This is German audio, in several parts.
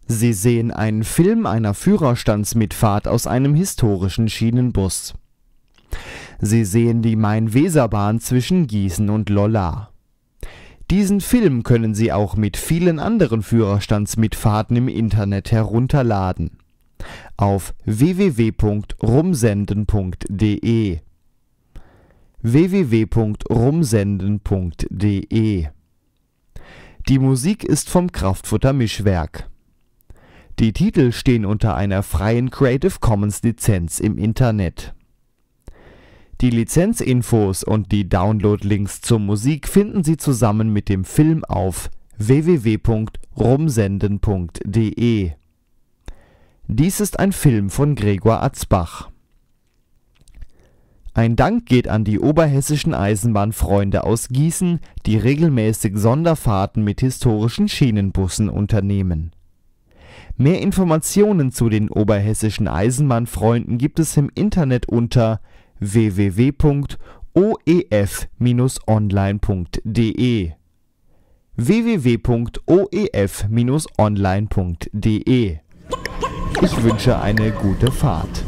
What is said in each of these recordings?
Sie sehen einen Film einer Führerstandsmitfahrt aus einem historischen Schienenbus. Sie sehen die Main-Weser-Bahn zwischen Gießen und Lollar. Diesen Film können Sie auch mit vielen anderen Führerstandsmitfahrten im Internet herunterladen. Auf www.rumsenden.de www.rumsenden.de. Die Musik ist vom Kraftfutter Mischwerk. Die Titel stehen unter einer freien Creative Commons Lizenz im Internet. Die Lizenzinfos und die Download-Links zur Musik finden Sie zusammen mit dem Film auf www.rumsenden.de. Dies ist ein Film von Gregor Atzbach. Ein Dank geht an die Oberhessischen Eisenbahnfreunde aus Gießen, die regelmäßig Sonderfahrten mit historischen Schienenbussen unternehmen. Mehr Informationen zu den Oberhessischen Eisenbahnfreunden gibt es im Internet unter www.oef-online.de www.oef-online.de. Ich wünsche eine gute Fahrt.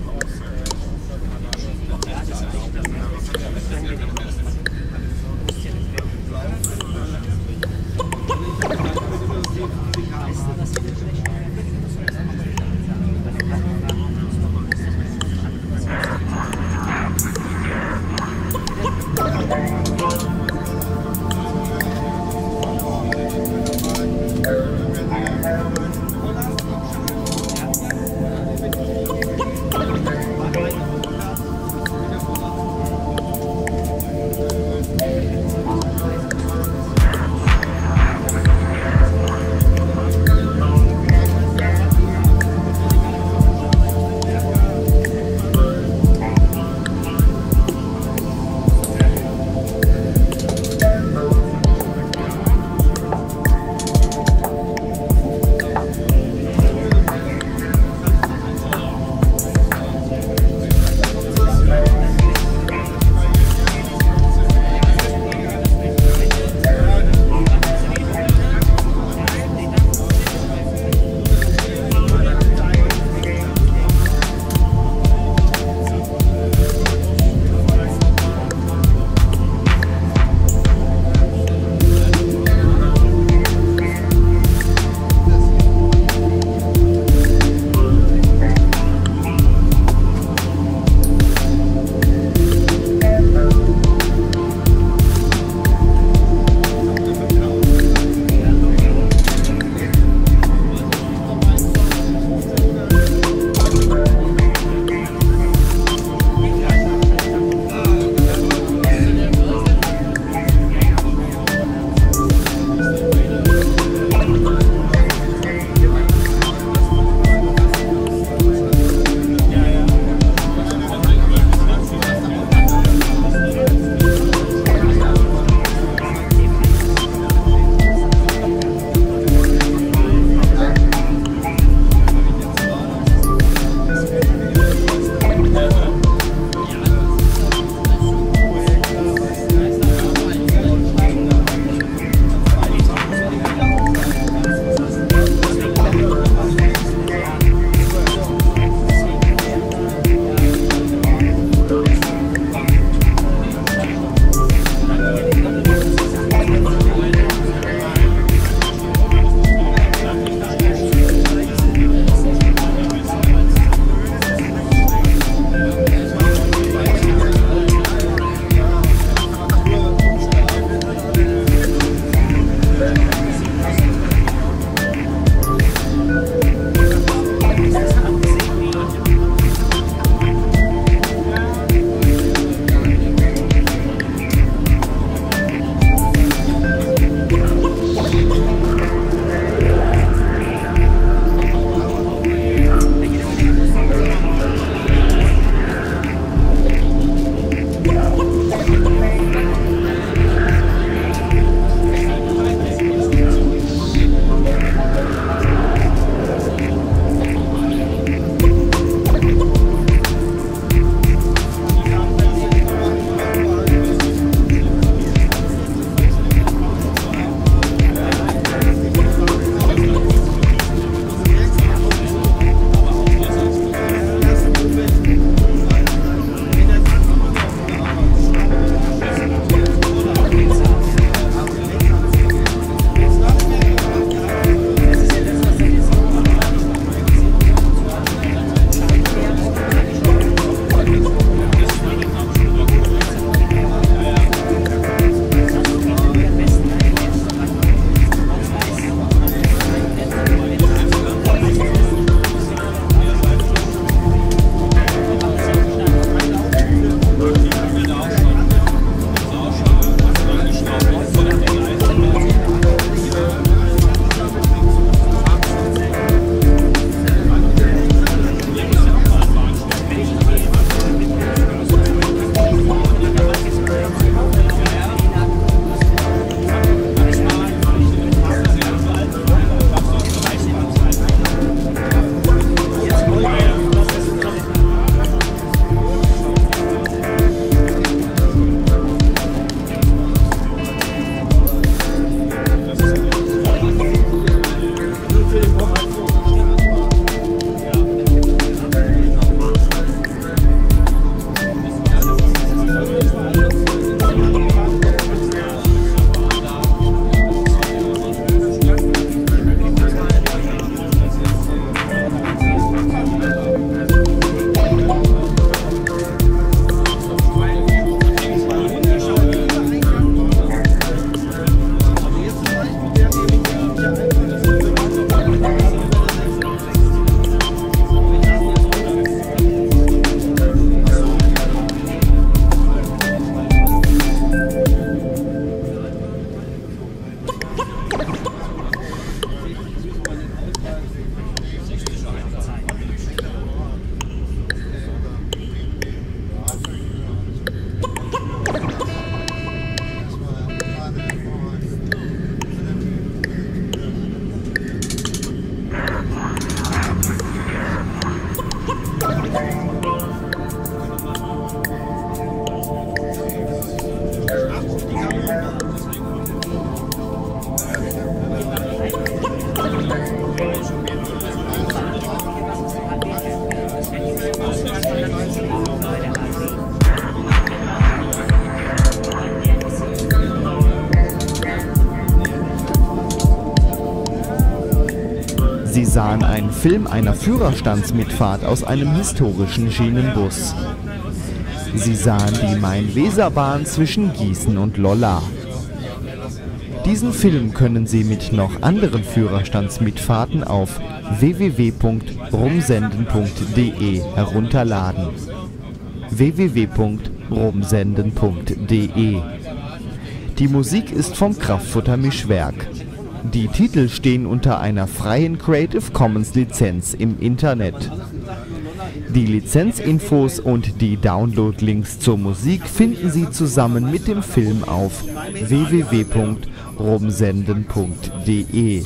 sahen einen Film einer Führerstandsmitfahrt aus einem historischen Schienenbus. Sie sahen die Main-Weser-Bahn zwischen Gießen und Lollar. Diesen Film können Sie mit noch anderen Führerstandsmitfahrten auf www.rumsenden.de herunterladen. www.rumsenden.de. Die Musik ist vom Kraftfutter Mischwerk. Die Titel stehen unter einer freien Creative Commons Lizenz im Internet. Die Lizenzinfos und die Download-Links zur Musik finden Sie zusammen mit dem Film auf www.rumsenden.de.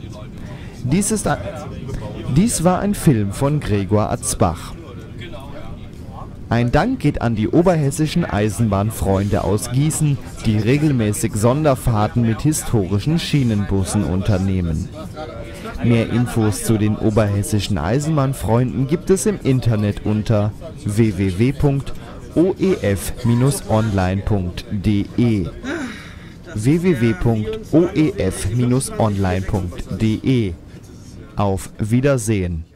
Dies war ein Film von Gregor Atzbach. Ein Dank geht an die oberhessischen Eisenbahnfreunde aus Gießen, die regelmäßig Sonderfahrten mit historischen Schienenbussen unternehmen. Mehr Infos zu den oberhessischen Eisenbahnfreunden gibt es im Internet unter www.oef-online.de. www.oef-online.de. Auf Wiedersehen.